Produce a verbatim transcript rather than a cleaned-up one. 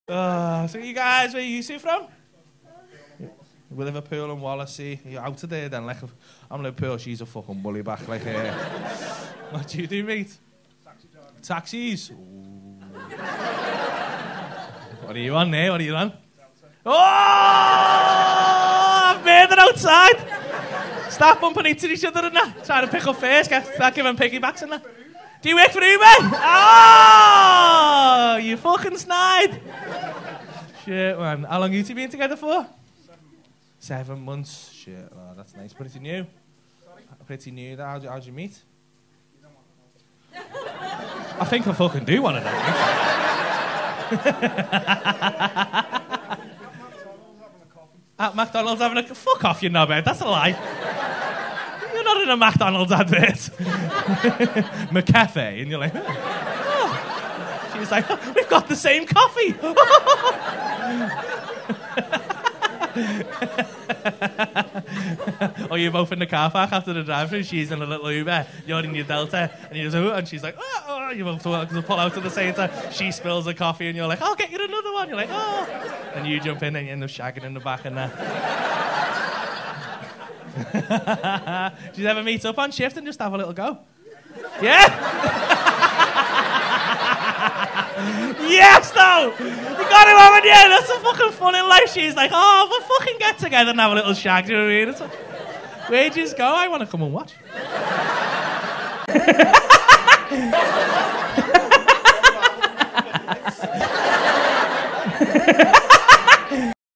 Uh, so you guys, where are you two from? We're Liverpool and Wallasey. You're out of there then. Like, I'm Liverpool, she's a fucking bully back. Like, uh, what do you do, mate? Taxi driver. Taxis? Ooh. What are you on there? What are you on? Oh! I've made it outside! Start bumping into each other and that. Trying to pick up first. Get, start giving piggybacks and that. Do you work for Uber? Oh! You fucking snide! Shit, man. How long have you two been together for? Seven. Seven months. Shit, oh, that's nice. Pretty new. Sorry? Pretty new. How'd you, how'd you meet? You don't want to know. I think I fucking do want to know. At McDonald's having a... Fuck off, you knobhead. That's a lie. You're not in a McDonald's advert. McCafe. And you're like... Oh. She's like, oh, we've got the same coffee. Or you're both in the car park after the drive-thru. She's in a little Uber. You're in your Delta. And you just... Oh, and she's like... Oh, oh. You both pull out at the same time. She spills the coffee and you're like, I'll get you another one. You're like, oh. And you jump in and you end up shagging in the back and that. Did you ever meet up on shift and just have a little go? Yeah? Yes, though! You got him, haven't you? That's the fucking fun in life. She's like, oh, we'll fucking get together and have a little shag. Do you know what I mean? It's like, where'd you go? I want to come and watch.